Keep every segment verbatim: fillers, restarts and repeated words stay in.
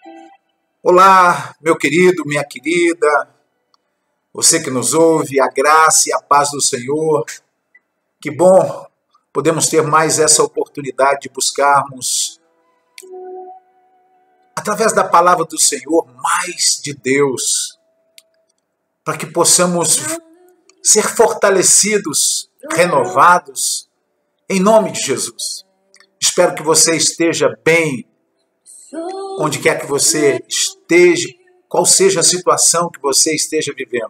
Olá, meu querido, minha querida, você que nos ouve, a graça e a paz do Senhor. Que bom podemos ter mais essa oportunidade de buscarmos, através da palavra do Senhor, mais de Deus, para que possamos ser fortalecidos, renovados, em nome de Jesus. Espero que você esteja bem, onde quer que você esteja, qual seja a situação que você esteja vivendo.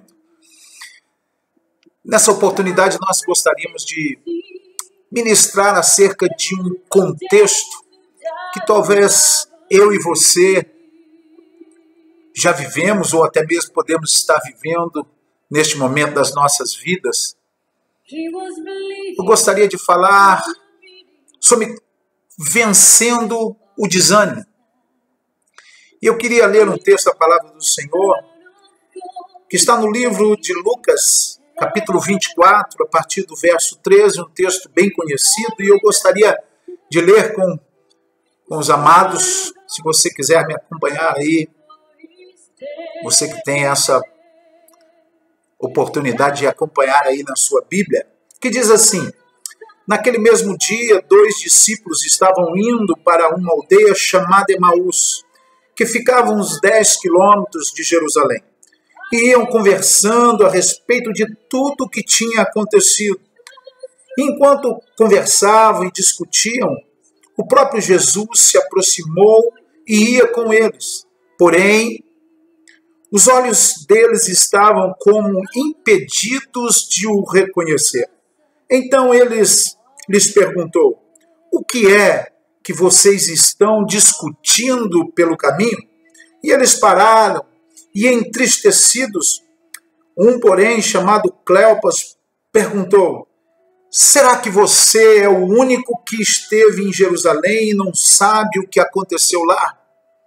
Nessa oportunidade, nós gostaríamos de ministrar acerca de um contexto que talvez eu e você já vivemos, ou até mesmo podemos estar vivendo neste momento das nossas vidas. Eu gostaria de falar sobre vencendo o desânimo. E eu queria ler um texto da palavra do Senhor, que está no livro de Lucas, capítulo vinte e quatro, a partir do verso treze, um texto bem conhecido, e eu gostaria de ler com, com os amados, se você quiser me acompanhar aí, você que tem essa oportunidade de acompanhar aí na sua Bíblia, que diz assim: naquele mesmo dia, dois discípulos estavam indo para uma aldeia chamada Emaús, que ficava uns dez quilômetros de Jerusalém. E iam conversando a respeito de tudo o que tinha acontecido. Enquanto conversavam e discutiam, o próprio Jesus se aproximou e ia com eles. Porém, os olhos deles estavam como impedidos de o reconhecer. Então eles lhes perguntou: o que é que vocês estão discutindo pelo caminho? E eles pararam, e entristecidos, um, porém, chamado Cleopas, perguntou: será que você é o único que esteve em Jerusalém e não sabe o que aconteceu lá?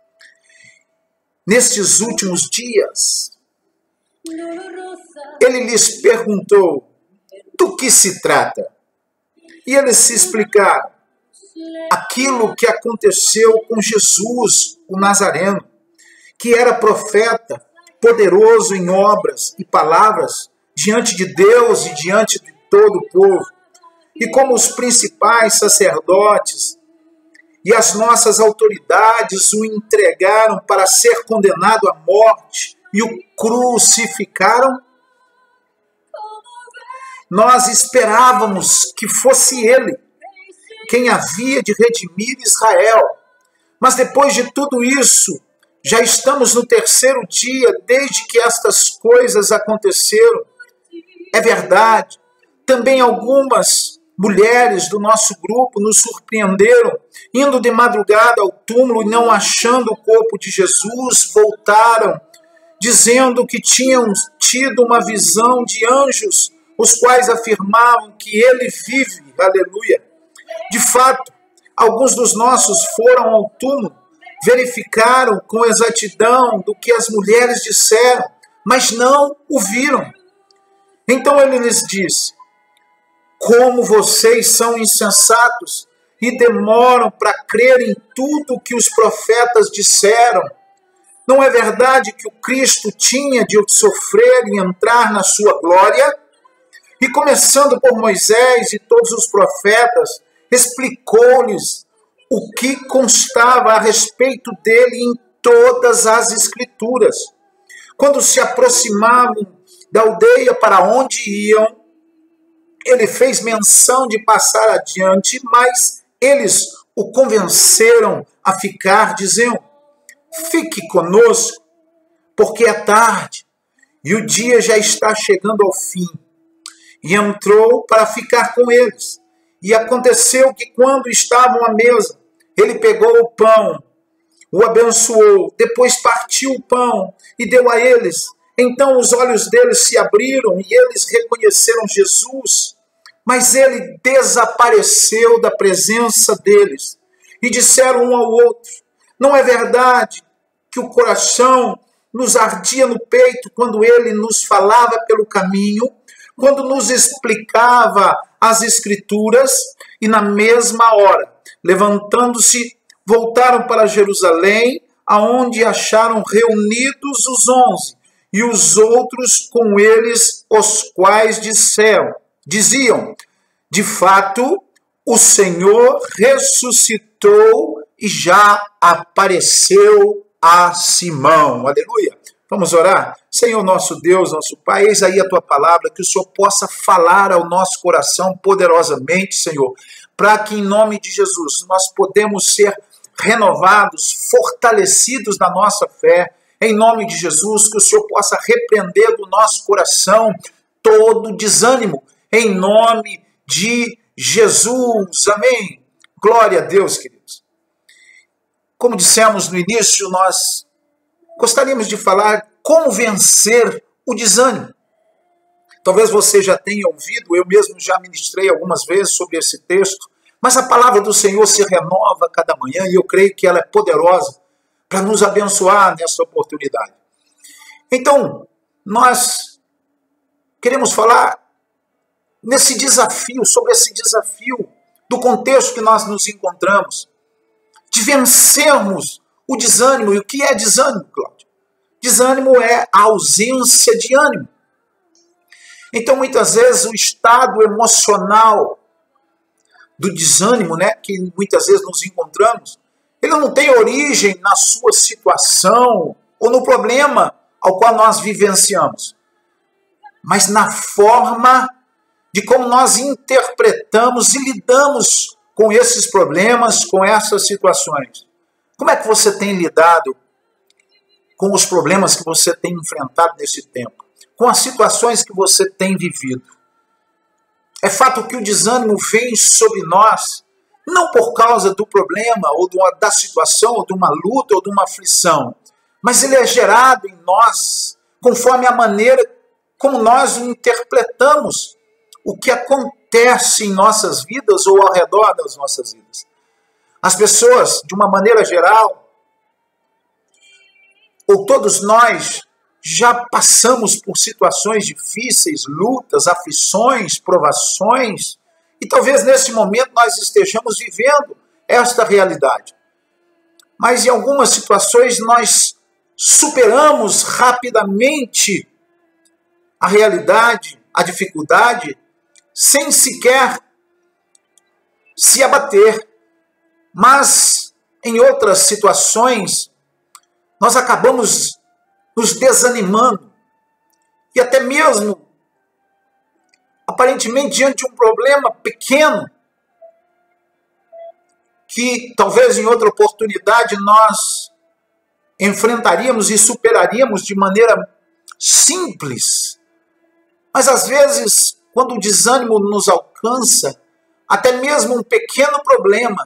Nestes últimos dias, ele lhes perguntou: do que se trata? E eles se explicaram aquilo que aconteceu com Jesus, o Nazareno, que era profeta, poderoso em obras e palavras, diante de Deus e diante de todo o povo. E como os principais sacerdotes e as nossas autoridades o entregaram para ser condenado à morte e o crucificaram, nós esperávamos que fosse ele quem havia de redimir Israel. Mas depois de tudo isso, já estamos no terceiro dia desde que estas coisas aconteceram. É verdade, também algumas mulheres do nosso grupo nos surpreenderam, indo de madrugada ao túmulo e não achando o corpo de Jesus, voltaram, dizendo que tinham tido uma visão de anjos, os quais afirmavam que ele vive. Aleluia! De fato, alguns dos nossos foram ao túmulo, verificaram com exatidão do que as mulheres disseram, mas não o viram. Então ele lhes disse: como vocês são insensatos e demoram para crer em tudo o que os profetas disseram. Não é verdade que o Cristo tinha de sofrer e entrar na sua glória? E começando por Moisés e todos os profetas, explicou-lhes o que constava a respeito dele em todas as Escrituras. Quando se aproximavam da aldeia para onde iam, ele fez menção de passar adiante, mas eles o convenceram a ficar, dizendo: fique conosco, porque é tarde e o dia já está chegando ao fim. E entrou para ficar com eles. E aconteceu que, quando estavam à mesa, ele pegou o pão, o abençoou, depois partiu o pão e deu a eles. Então os olhos deles se abriram e eles reconheceram Jesus, mas ele desapareceu da presença deles. E disseram um ao outro: não é verdade que o coração nos ardia no peito quando ele nos falava pelo caminho, quando nos explicava as Escrituras? E na mesma hora, levantando-se, voltaram para Jerusalém, aonde acharam reunidos os onze, e os outros com eles, os quais disseram, diziam, de fato, o Senhor ressuscitou e já apareceu a Simão. Aleluia. Vamos orar? Senhor nosso Deus, nosso Pai, eis aí a Tua palavra, que o Senhor possa falar ao nosso coração poderosamente, Senhor, para que em nome de Jesus nós podemos ser renovados, fortalecidos na nossa fé, em nome de Jesus, que o Senhor possa repreender do nosso coração todo desânimo, em nome de Jesus, amém. Glória a Deus, queridos. Como dissemos no início, nós gostaríamos de falar como vencer o desânimo. Talvez você já tenha ouvido, eu mesmo já ministrei algumas vezes sobre esse texto, mas a palavra do Senhor se renova a cada manhã e eu creio que ela é poderosa para nos abençoar nessa oportunidade. Então, nós queremos falar nesse desafio, sobre esse desafio do contexto que nós nos encontramos, de vencermos o desânimo. E o que é desânimo, Cláudio? Desânimo é a ausência de ânimo. Então, muitas vezes, o estado emocional do desânimo, né, que muitas vezes nos encontramos, ele não tem origem na sua situação ou no problema ao qual nós vivenciamos, mas na forma de como nós interpretamos e lidamos com esses problemas, com essas situações. Como é que você tem lidado com os problemas que você tem enfrentado nesse tempo? Com as situações que você tem vivido? É fato que o desânimo vem sobre nós, não por causa do problema, ou da situação, ou de uma luta, ou de uma aflição, mas ele é gerado em nós conforme a maneira como nós o interpretamos, o que acontece em nossas vidas ou ao redor das nossas vidas. As pessoas, de uma maneira geral, ou todos nós, já passamos por situações difíceis, lutas, aflições, provações, e talvez nesse momento nós estejamos vivendo esta realidade. Mas em algumas situações nós superamos rapidamente a realidade, a dificuldade, sem sequer se abater. Mas em outras situações nós acabamos nos desanimando e até mesmo aparentemente diante de um problema pequeno que talvez em outra oportunidade nós enfrentaríamos e superaríamos de maneira simples. Mas às vezes, quando o desânimo nos alcança, até mesmo um pequeno problema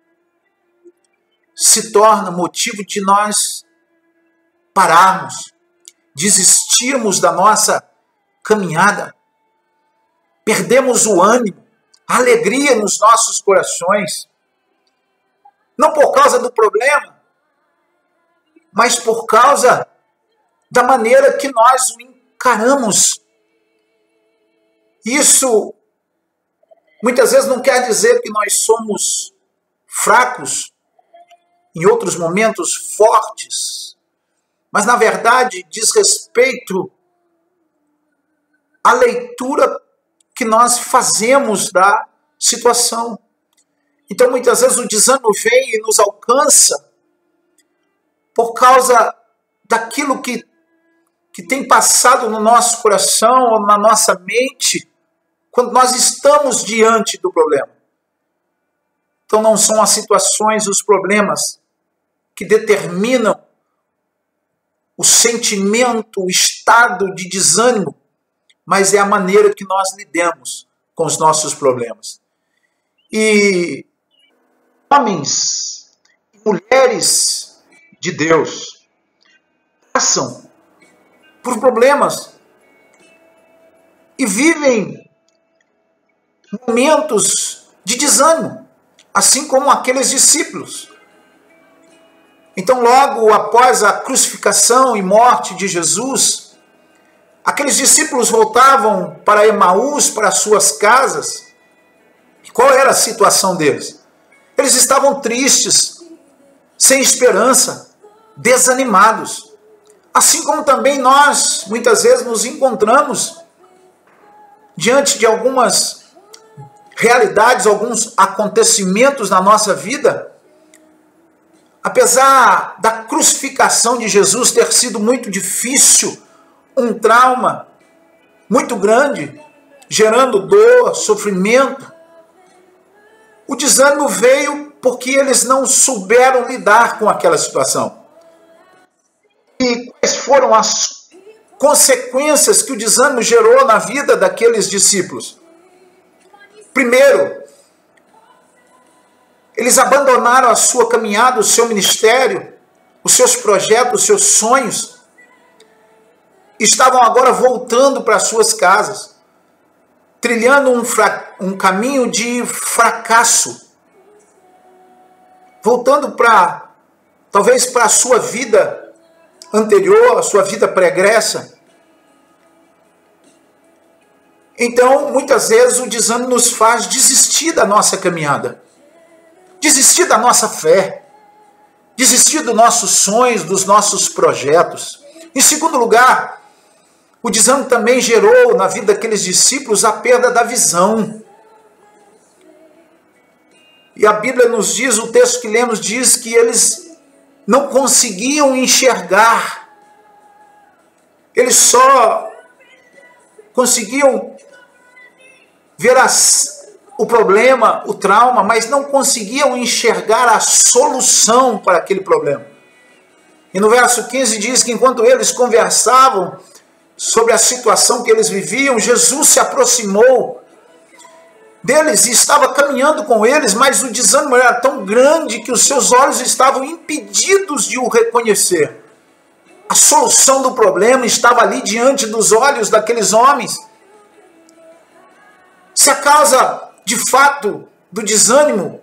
se torna motivo de nós pararmos, desistirmos da nossa caminhada. Perdemos o ânimo, a alegria nos nossos corações. Não por causa do problema, mas por causa da maneira que nós o encaramos. Isso muitas vezes não quer dizer que nós somos fracos, em outros momentos fortes, mas na verdade diz respeito à leitura que nós fazemos da situação. Então muitas vezes o desânimo vem e nos alcança por causa daquilo que, que tem passado no nosso coração ou na nossa mente quando nós estamos diante do problema. Então não são as situações, os problemas que determinam o sentimento, o estado de desânimo, mas é a maneira que nós lidamos com os nossos problemas. E homens e mulheres de Deus passam por problemas e vivem momentos de desânimo, assim como aqueles discípulos. Então, logo após a crucificação e morte de Jesus, aqueles discípulos voltavam para Emaús, para suas casas. E qual era a situação deles? Eles estavam tristes, sem esperança, desanimados. Assim como também nós, muitas vezes, nos encontramos diante de algumas realidades, alguns acontecimentos na nossa vida. Apesar da crucificação de Jesus ter sido muito difícil, um trauma muito grande, gerando dor, sofrimento, o desânimo veio porque eles não souberam lidar com aquela situação. E quais foram as consequências que o desânimo gerou na vida daqueles discípulos? Primeiro, eles abandonaram a sua caminhada, o seu ministério, os seus projetos, os seus sonhos. Estavam agora voltando para suas casas, trilhando um, um caminho de fracasso, voltando para, talvez, para a sua vida anterior, a sua vida pregressa. Então, muitas vezes, o desânimo nos faz desistir da nossa caminhada, desistir da nossa fé, desistir dos nossos sonhos, dos nossos projetos. Em segundo lugar, o desânimo também gerou na vida daqueles discípulos a perda da visão. E a Bíblia nos diz, o texto que lemos diz que eles não conseguiam enxergar. Eles só conseguiam ver as, o problema, o trauma, mas não conseguiam enxergar a solução para aquele problema. E no verso quinze diz que enquanto eles conversavam sobre a situação que eles viviam, Jesus se aproximou deles e estava caminhando com eles, mas o desânimo era tão grande que os seus olhos estavam impedidos de o reconhecer. A solução do problema estava ali diante dos olhos daqueles homens. Se a causa, de fato, do desânimo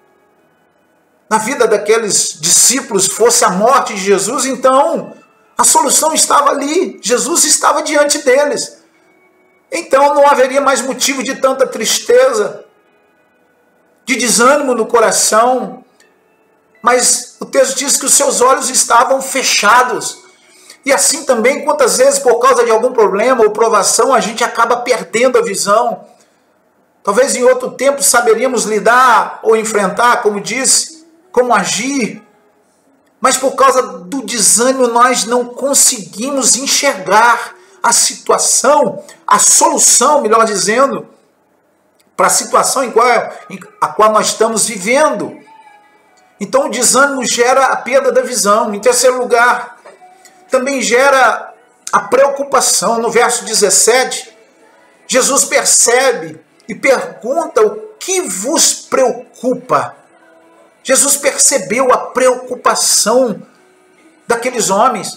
na vida daqueles discípulos fosse a morte de Jesus, então a solução estava ali. Jesus estava diante deles. Então não haveria mais motivo de tanta tristeza, de desânimo no coração. Mas o texto diz que os seus olhos estavam fechados. E assim também, quantas vezes, por causa de algum problema ou provação, a gente acaba perdendo a visão. Talvez em outro tempo saberíamos lidar ou enfrentar, como disse, como agir. Mas por causa do desânimo nós não conseguimos enxergar a situação, a solução, melhor dizendo, para a situação em qual, em, a qual nós estamos vivendo. Então o desânimo gera a perda da visão. Em terceiro lugar, também gera a preocupação. No verso dezessete, Jesus percebe e pergunta: o que vos preocupa? Jesus percebeu a preocupação daqueles homens.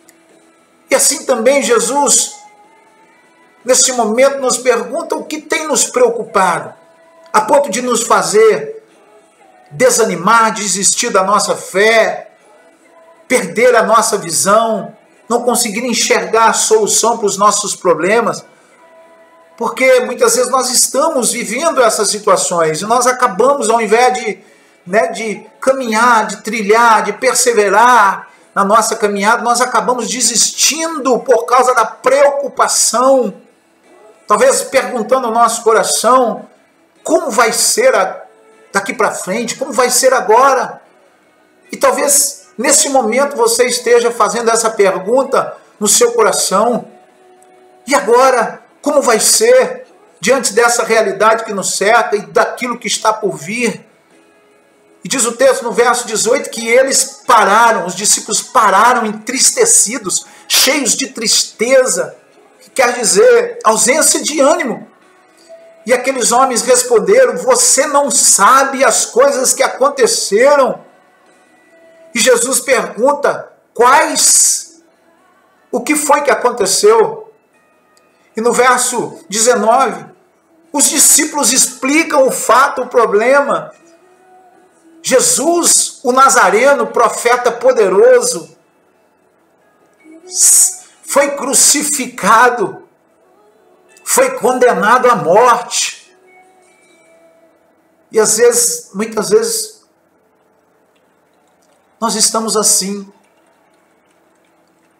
E assim também Jesus, nesse momento, nos pergunta o que tem nos preocupado, a ponto de nos fazer desanimar, desistir da nossa fé, perder a nossa visão, não conseguir enxergar a solução para os nossos problemas. Porque muitas vezes nós estamos vivendo essas situações e nós acabamos, ao invés de, né, de caminhar, de trilhar, de perseverar na nossa caminhada, nós acabamos desistindo por causa da preocupação. Talvez perguntando ao nosso coração, como vai ser a, daqui para frente? Como vai ser agora? E talvez nesse momento você esteja fazendo essa pergunta no seu coração. E agora? Como vai ser diante dessa realidade que nos cerca e daquilo que está por vir? E diz o texto no verso dezoito que eles pararam, os discípulos pararam entristecidos, cheios de tristeza, que quer dizer ausência de ânimo. E aqueles homens responderam: você não sabe as coisas que aconteceram? E Jesus pergunta: quais? O que foi que aconteceu? E no verso dezenove, os discípulos explicam o fato, o problema. Jesus, o Nazareno, profeta poderoso, foi crucificado, foi condenado à morte. E às vezes, muitas vezes, nós estamos assim,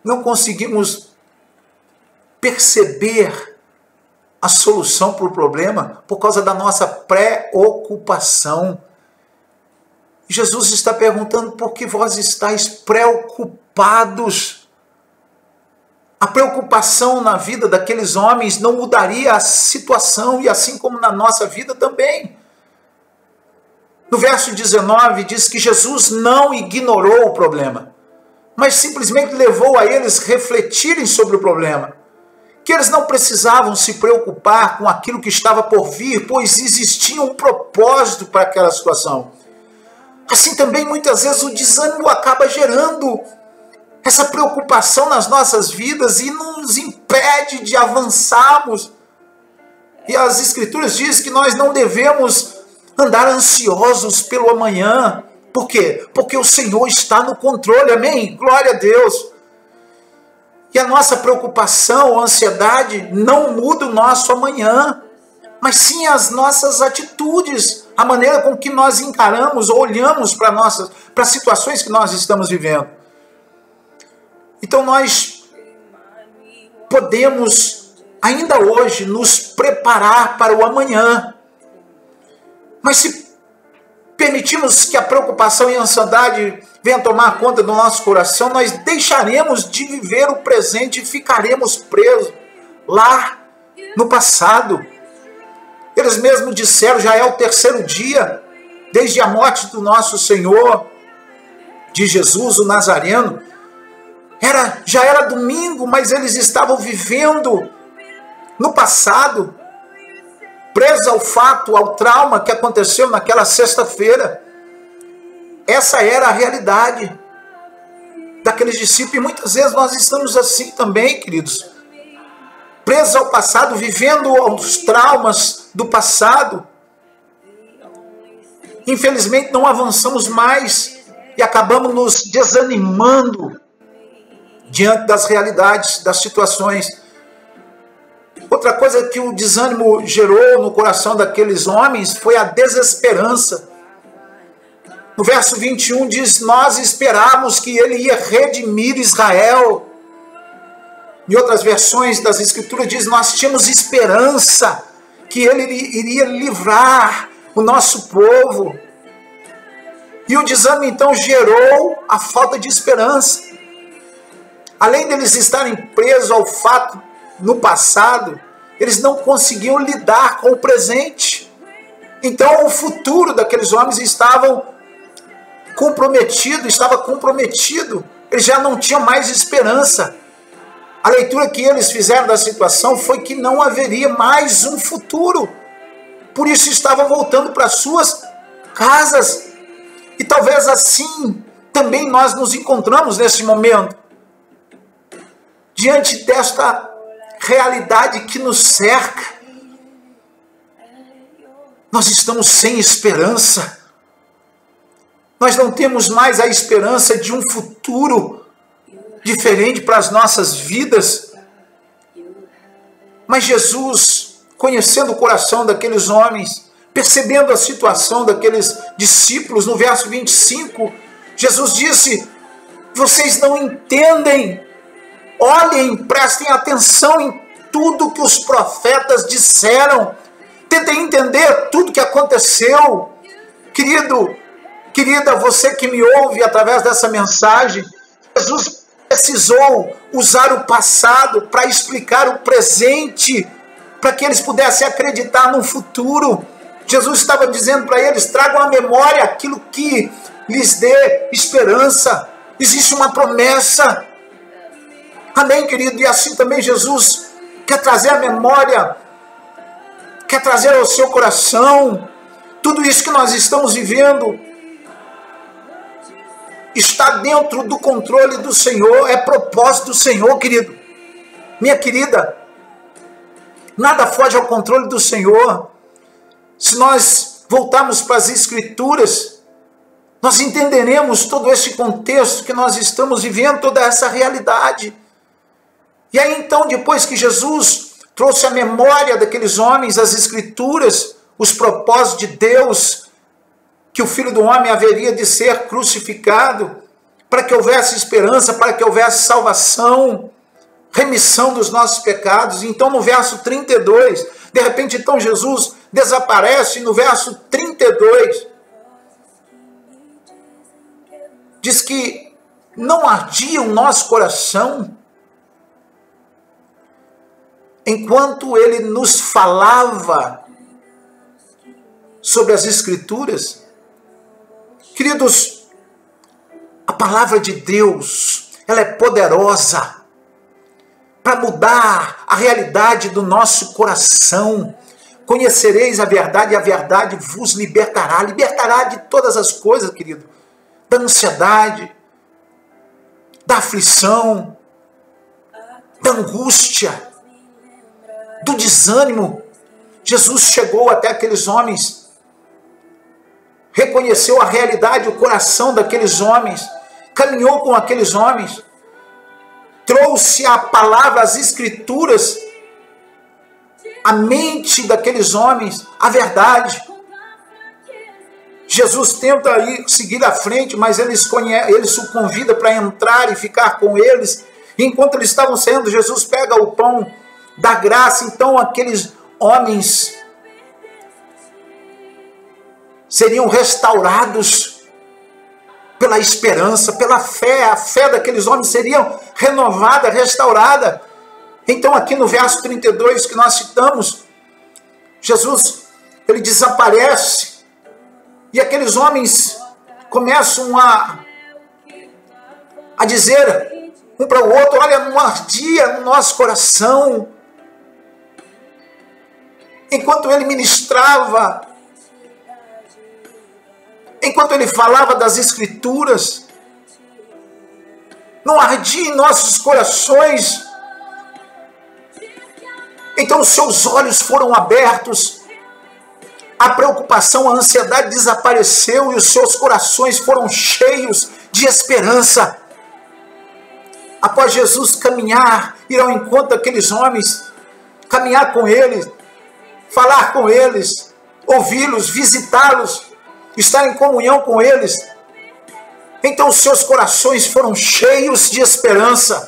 não conseguimos perceber a solução para o problema por causa da nossa preocupação. Jesus está perguntando por que vós estáis preocupados. A preocupação na vida daqueles homens não mudaria a situação, e assim como na nossa vida também. No verso dezenove diz que Jesus não ignorou o problema, mas simplesmente levou a eles refletirem sobre o problema. Que eles não precisavam se preocupar com aquilo que estava por vir, pois existia um propósito para aquela situação. Assim também muitas vezes o desânimo acaba gerando essa preocupação nas nossas vidas e nos impede de avançarmos. E as Escrituras dizem que nós não devemos andar ansiosos pelo amanhã. Por quê? Porque o Senhor está no controle, amém? Glória a Deus. E a nossa preocupação, a ansiedade, não muda o nosso amanhã, mas sim as nossas atitudes, a maneira com que nós encaramos ou olhamos para nossas, para as situações que nós estamos vivendo. Então nós podemos, ainda hoje, nos preparar para o amanhã. Mas se permitirmos que a preocupação e a ansiedade venham tomar conta do nosso coração, nós deixaremos de viver o presente e ficaremos presos lá no passado. Eles mesmos disseram, já é o terceiro dia, desde a morte do nosso Senhor, de Jesus, o Nazareno. Era, já era domingo, mas eles estavam vivendo no passado, presos ao fato, ao trauma que aconteceu naquela sexta-feira. Essa era a realidade daqueles discípulos, e muitas vezes nós estamos assim também, queridos, presos ao passado, vivendo os traumas do passado. Infelizmente não avançamos mais e acabamos nos desanimando diante das realidades, das situações. Outra coisa que o desânimo gerou no coração daqueles homens foi a desesperança. No verso vinte e um diz, nós esperávamos que ele ia redimir Israel. Em outras versões das Escrituras diz, nós tínhamos esperança que ele iria livrar o nosso povo. E o desânimo então gerou a falta de esperança. Além deles estarem presos ao fato no passado, eles não conseguiam lidar com o presente. Então o futuro daqueles homens estava comprometido, estava comprometido. Eles já não tinham mais esperança. A leitura que eles fizeram da situação foi que não haveria mais um futuro. Por isso estavam voltando para suas casas. E talvez assim também nós nos encontramos nesse momento. Diante desta realidade que nos cerca, nós estamos sem esperança. Nós não temos mais a esperança de um futuro diferente para as nossas vidas. Mas Jesus, conhecendo o coração daqueles homens, percebendo a situação daqueles discípulos, no verso vinte e cinco, Jesus disse, vocês não entendem. Olhem, prestem atenção em tudo que os profetas disseram. Tentem entender tudo que aconteceu. Querido, querida, você que me ouve através dessa mensagem, Jesus precisou usar o passado para explicar o presente, para que eles pudessem acreditar no futuro. Jesus estava dizendo para eles, tragam à memória aquilo que lhes dê esperança. Existe uma promessa. Amém, querido? E assim também Jesus quer trazer à memória, quer trazer ao seu coração, tudo isso que nós estamos vivendo está dentro do controle do Senhor, é propósito do Senhor, querido. Minha querida, nada foge ao controle do Senhor. Se nós voltarmos para as Escrituras, nós entenderemos todo esse contexto que nós estamos vivendo, toda essa realidade. E aí então, depois que Jesus trouxe a memória daqueles homens, as Escrituras, os propósitos de Deus, que o Filho do Homem haveria de ser crucificado, para que houvesse esperança, para que houvesse salvação, remissão dos nossos pecados. Então no verso trinta e dois, de repente então Jesus desaparece, e no verso trinta e dois, diz que não ardia o nosso coração enquanto ele nos falava sobre as Escrituras. Queridos, a palavra de Deus, ela é poderosa para mudar a realidade do nosso coração. Conhecereis a verdade e a verdade vos libertará. Libertará de todas as coisas, querido. Da ansiedade, da aflição, da angústia, do desânimo. Jesus chegou até aqueles homens, reconheceu a realidade, o coração daqueles homens, caminhou com aqueles homens, trouxe a palavra, as Escrituras, a mente daqueles homens, a verdade. Jesus tenta ir seguir à frente, mas eles conhecem, eles o convida para entrar e ficar com eles. E enquanto eles estavam saindo, Jesus pega o pão da graça. Então aqueles homens seriam restaurados pela esperança, pela fé. A fé daqueles homens seria renovada, restaurada. Então aqui no verso trinta e dois que nós citamos, Jesus, ele desaparece, e aqueles homens começam a, a dizer um para o outro: olha, não ardia no nosso coração enquanto ele ministrava, enquanto ele falava das Escrituras, não ardia em nossos corações. Então os seus olhos foram abertos, a preocupação, a ansiedade desapareceu e os seus corações foram cheios de esperança. Após Jesus caminhar, ir ao encontro daqueles homens, caminhar com eles, falar com eles, ouvi-los, visitá-los, estar em comunhão com eles, então os seus corações foram cheios de esperança.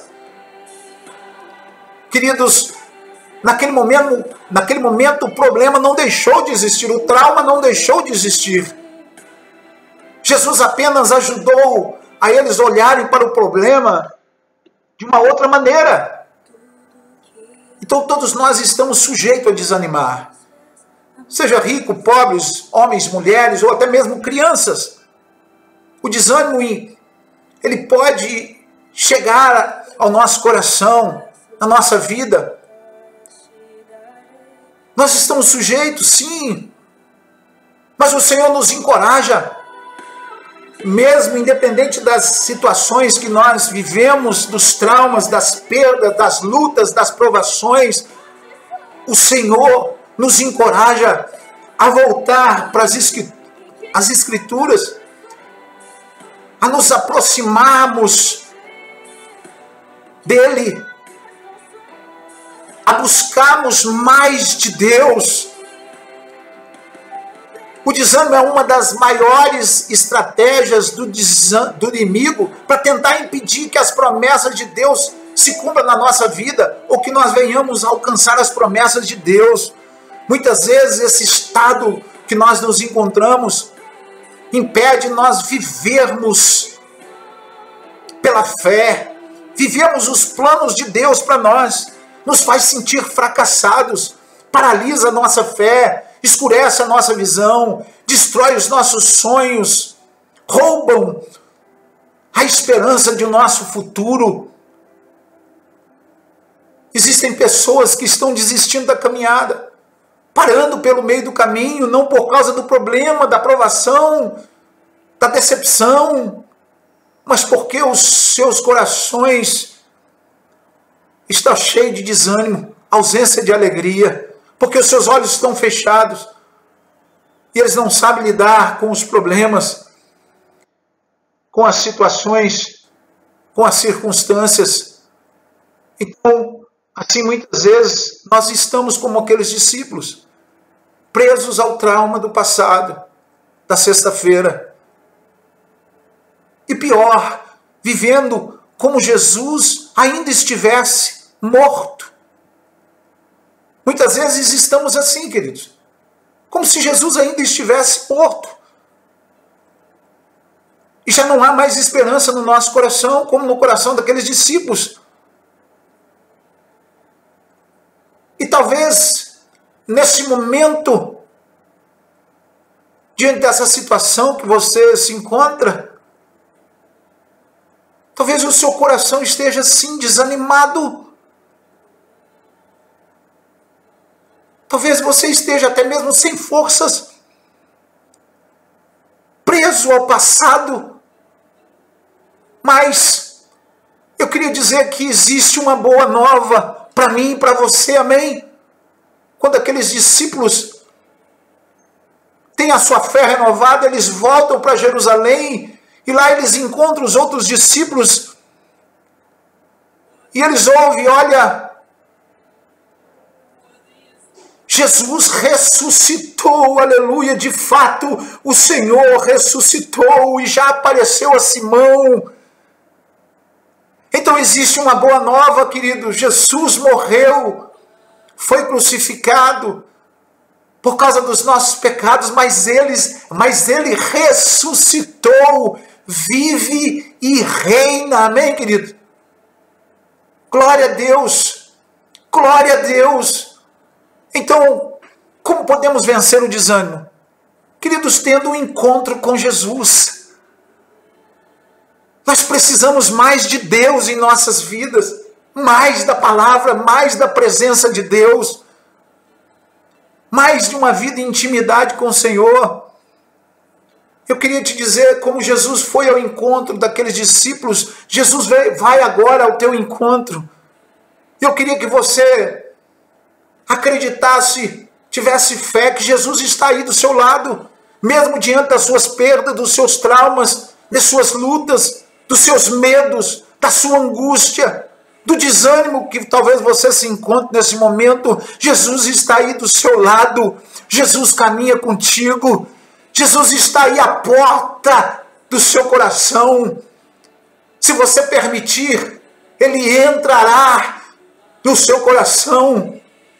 Queridos, naquele momento, naquele momento o problema não deixou de existir, o trauma não deixou de existir. Jesus apenas ajudou a eles olharem para o problema de uma outra maneira. Então todos nós estamos sujeitos a desanimar. Seja rico, pobres, homens, mulheres ou até mesmo crianças. O desânimo, ele pode chegar ao nosso coração, na nossa vida. Nós estamos sujeitos, sim, mas o Senhor nos encoraja, mesmo independente das situações que nós vivemos, dos traumas, das perdas, das lutas, das provações, o Senhor nos encoraja a voltar para as Escrituras, a nos aproximarmos dEle, a buscarmos mais de Deus. O desânimo é uma das maiores estratégias do, do inimigo para tentar impedir que as promessas de Deus se cumpram na nossa vida, ou que nós venhamos a alcançar as promessas de Deus. Muitas vezes esse estado que nós nos encontramos impede nós vivermos pela fé, vivemos os planos de Deus para nós, nos faz sentir fracassados, paralisa a nossa fé, escurece a nossa visão, destrói os nossos sonhos, roubam a esperança de nosso futuro. Existem pessoas que estão desistindo da caminhada, parando pelo meio do caminho, não por causa do problema, da provação, da decepção, mas porque os seus corações estão cheios de desânimo, ausência de alegria, porque os seus olhos estão fechados e eles não sabem lidar com os problemas, com as situações, com as circunstâncias. Então, assim, muitas vezes, nós estamos como aqueles discípulos, presos ao trauma do passado, da sexta-feira. E pior, vivendo como Jesus ainda estivesse morto. Muitas vezes estamos assim, queridos, como se Jesus ainda estivesse morto. E já não há mais esperança no nosso coração, como no coração daqueles discípulos. E talvez, nesse momento, diante dessa situação que você se encontra, talvez o seu coração esteja assim, desanimado. Talvez você esteja até mesmo sem forças, preso ao passado. Mas eu queria dizer que existe uma boa nova para mim e para você, amém? Quando aqueles discípulos têm a sua fé renovada, eles voltam para Jerusalém e lá eles encontram os outros discípulos e eles ouvem, olha, Jesus ressuscitou, aleluia, de fato o Senhor ressuscitou e já apareceu a Simão. Então existe uma boa nova, querido. Jesus morreu, foi crucificado por causa dos nossos pecados, mas, eles, mas ele ressuscitou, vive e reina. Amém, querido? Glória a Deus, glória a Deus. Então, como podemos vencer o desânimo? Queridos, tendo um encontro com Jesus. Nós precisamos mais de Deus em nossas vidas, mais da palavra, mais da presença de Deus, mais de uma vida em intimidade com o Senhor. Eu queria te dizer, como Jesus foi ao encontro daqueles discípulos, Jesus vai agora ao teu encontro. Eu queria que você acreditasse, tivesse fé que Jesus está aí do seu lado, mesmo diante das suas perdas, dos seus traumas, das suas lutas, dos seus medos, da sua angústia, do desânimo que talvez você se encontre nesse momento. Jesus está aí do seu lado, Jesus caminha contigo, Jesus está aí à porta do seu coração. Se você permitir, Ele entrará no seu coração,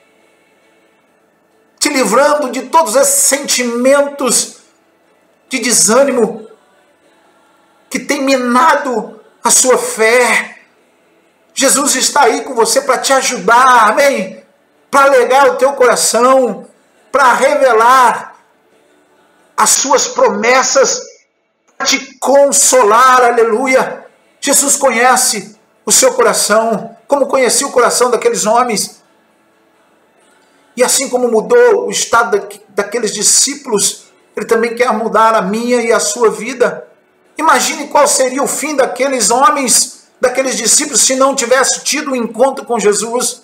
te livrando de todos esses sentimentos de desânimo que tem minado a sua fé. Jesus está aí com você para te ajudar, amém? Para alegar o teu coração, para revelar as suas promessas, para te consolar, aleluia. Jesus conhece o seu coração, como conhecia o coração daqueles homens. E assim como mudou o estado daqueles discípulos, Ele também quer mudar a minha e a sua vida. Imagine qual seria o fim daqueles homens, daqueles discípulos, se não tivesse tido um encontro com Jesus.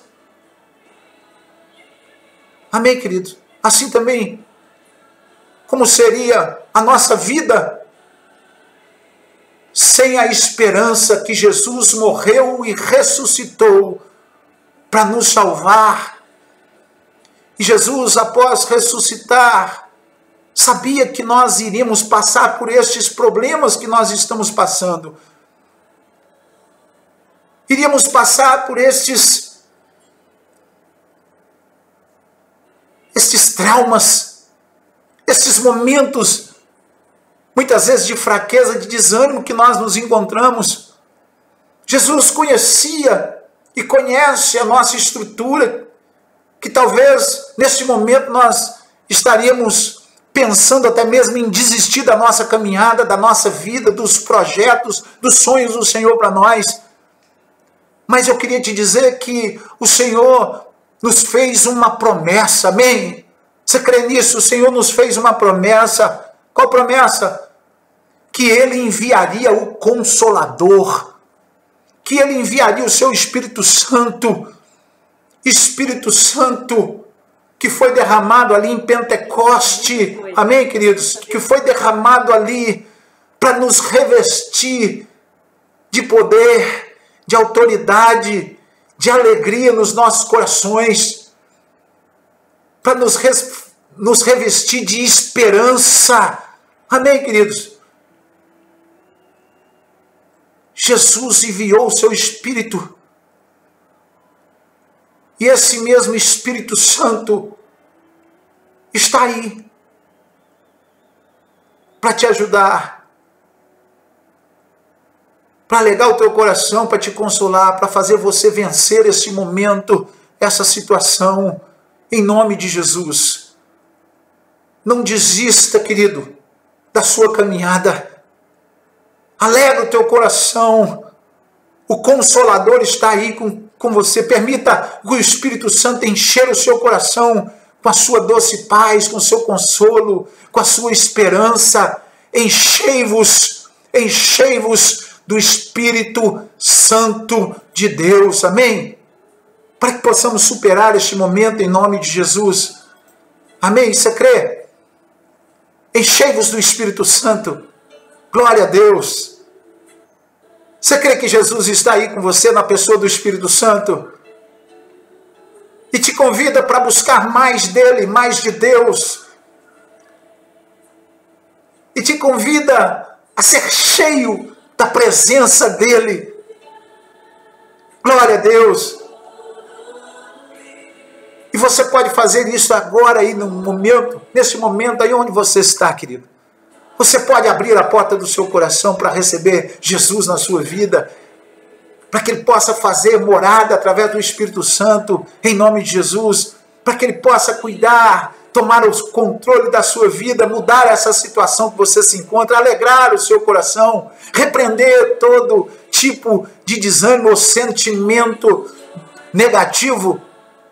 Amém, querido? Assim também, como seria a nossa vida sem a esperança que Jesus morreu e ressuscitou para nos salvar. E Jesus, após ressuscitar, sabia que nós iríamos passar por estes problemas que nós estamos passando. Iríamos passar por estes, estes traumas, estes momentos, muitas vezes de fraqueza, de desânimo que nós nos encontramos. Jesus conhecia e conhece a nossa estrutura, que talvez neste momento nós estaríamos pensando até mesmo em desistir da nossa caminhada, da nossa vida, dos projetos, dos sonhos do Senhor para nós. Mas eu queria te dizer que o Senhor nos fez uma promessa, amém? Você crê nisso? O Senhor nos fez uma promessa. Qual promessa? Que Ele enviaria o Consolador, que Ele enviaria o seu Espírito Santo, Espírito Santo, que foi derramado ali em Pentecoste, amém, queridos? Que foi derramado ali para nos revestir de poder, de autoridade, de alegria nos nossos corações, para nos, nos revestir de esperança, amém, queridos? Jesus enviou o seu Espírito. E esse mesmo Espírito Santo está aí para te ajudar, para alegar o teu coração, para te consolar, para fazer você vencer esse momento, essa situação, em nome de Jesus. Não desista, querido, da sua caminhada. Alegra o teu coração. O Consolador está aí com, com você. Permita que o Espírito Santo encher o seu coração com a sua doce paz, com o seu consolo, com a sua esperança. Enchei-vos, enchei-vos do Espírito Santo de Deus. Amém? Para que possamos superar este momento em nome de Jesus. Amém? Você crê? Enchei-vos do Espírito Santo. Glória a Deus. Você crê que Jesus está aí com você na pessoa do Espírito Santo? E te convida para buscar mais dele, mais de Deus. E te convida a ser cheio da presença dele. Glória a Deus. E você pode fazer isso agora aí no momento, nesse momento aí onde você está, querido. Você pode abrir a porta do seu coração para receber Jesus na sua vida, para que ele possa fazer morada através do Espírito Santo, em nome de Jesus, para que ele possa cuidar, tomar o controle da sua vida, mudar essa situação que você se encontra, alegrar o seu coração, repreender todo tipo de desânimo ou sentimento negativo.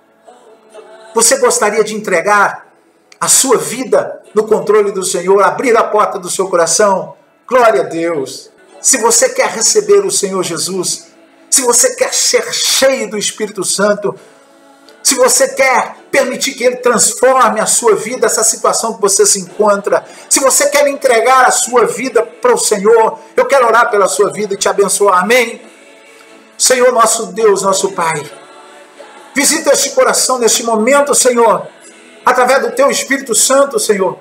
Você gostaria de entregar a sua vida no controle do Senhor, abrir a porta do seu coração? Glória a Deus! Se você quer receber o Senhor Jesus, se você quer ser cheio do Espírito Santo, se você quer permitir que Ele transforme a sua vida, essa situação que você se encontra, se você quer entregar a sua vida para o Senhor, eu quero orar pela sua vida e te abençoar. Amém? Senhor, nosso Deus, nosso Pai, visita este coração neste momento, Senhor, através do Teu Espírito Santo, Senhor.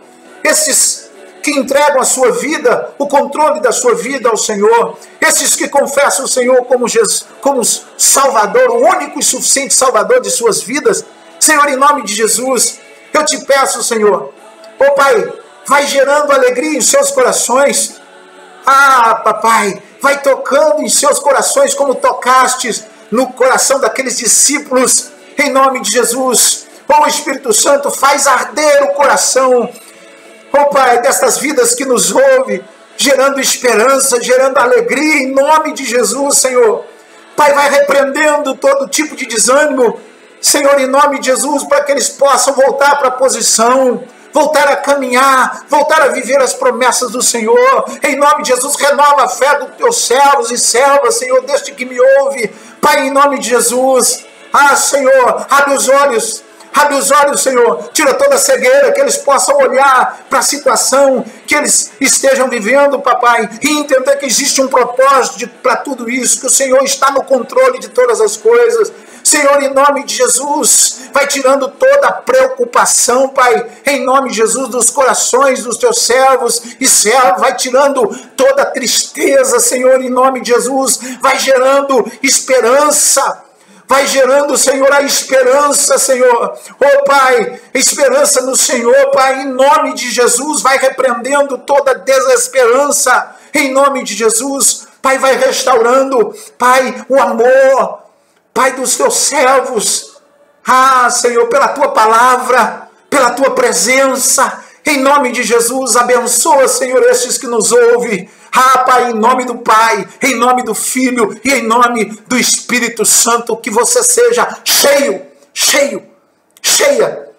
Esses que entregam a sua vida, o controle da sua vida ao Senhor. Esses que confessam o Senhor como, Jesus, como Salvador, o único e suficiente Salvador de suas vidas. Senhor, em nome de Jesus, eu te peço, Senhor, oh Pai, vai gerando alegria em seus corações. Ah, papai, vai tocando em seus corações como tocastes no coração daqueles discípulos, em nome de Jesus. Oh Espírito Santo, faz arder o coração, oh Pai, destas vidas que nos ouvem, gerando esperança, gerando alegria, em nome de Jesus, Senhor. Pai, vai repreendendo todo tipo de desânimo, Senhor, em nome de Jesus, para que eles possam voltar para a posição, voltar a caminhar, voltar a viver as promessas do Senhor. Em nome de Jesus, renova a fé dos teus servos e servas, Senhor, deste que me ouve. Pai, em nome de Jesus, ah, Senhor, abre os olhos, abre os olhos, Senhor, tira toda a cegueira, que eles possam olhar para a situação que eles estejam vivendo, papai, e entender que existe um propósito para tudo isso, que o Senhor está no controle de todas as coisas. Senhor, em nome de Jesus, vai tirando toda a preocupação, Pai, em nome de Jesus, dos corações dos teus servos e servas, vai tirando toda a tristeza, Senhor, em nome de Jesus, vai gerando esperança, vai gerando, Senhor, a esperança, Senhor, oh Pai, esperança no Senhor, Pai, em nome de Jesus, vai repreendendo toda a desesperança, em nome de Jesus, Pai, vai restaurando, Pai, o amor, Pai, dos teus servos. Ah, Senhor, pela tua palavra, pela tua presença, em nome de Jesus, abençoa, Senhor, estes que nos ouvem. Ah, Pai, em nome do Pai, em nome do Filho e em nome do Espírito Santo, que você seja cheio, cheio, cheia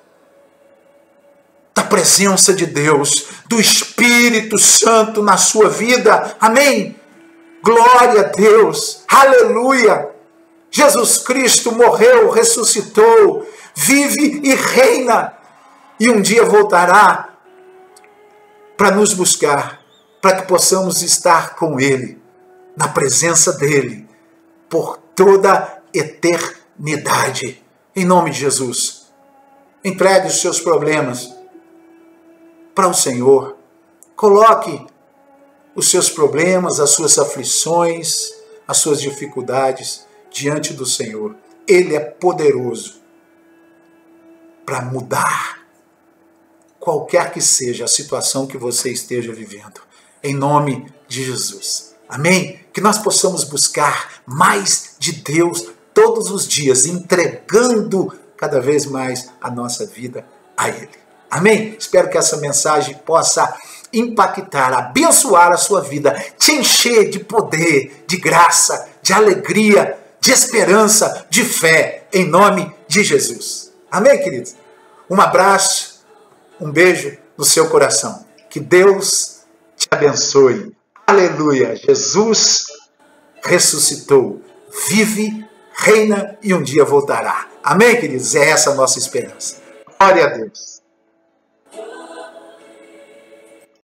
da presença de Deus, do Espírito Santo na sua vida. Amém? Glória a Deus, aleluia. Jesus Cristo morreu, ressuscitou, vive e reina, e um dia voltará para nos buscar, para que possamos estar com Ele, na presença dEle, por toda a eternidade. Em nome de Jesus, entregue os seus problemas para o Senhor, coloque os seus problemas, as suas aflições, as suas dificuldades diante do Senhor. Ele é poderoso para mudar qualquer que seja a situação que você esteja vivendo. Em nome de Jesus. Amém? Que nós possamos buscar mais de Deus todos os dias, entregando cada vez mais a nossa vida a Ele. Amém? Espero que essa mensagem possa impactar, abençoar a sua vida, te encher de poder, de graça, de alegria, de esperança, de fé, em nome de Jesus. Amém, queridos? Um abraço, um beijo no seu coração. Que Deus te abençoe. Aleluia! Jesus ressuscitou, vive, reina e um dia voltará. Amém, queridos? É essa a nossa esperança. Glória a Deus.